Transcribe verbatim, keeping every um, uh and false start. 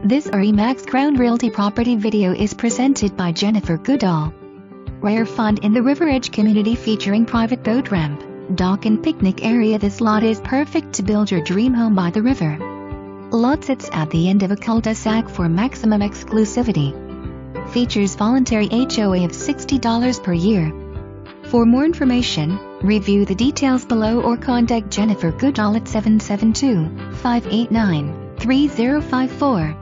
This RE/MAX Crown Realty property video is presented by Jennifer Goodall. Rare find in the River Edge community featuring private boat ramp, dock and picnic area. This lot is perfect to build your dream home by the river. Lot sits at the end of a cul-de-sac for maximum exclusivity. Features voluntary H O A of sixty dollars per year. For more information, review the details below or contact Jennifer Goodall at seven seven two, five eight nine, three zero five four.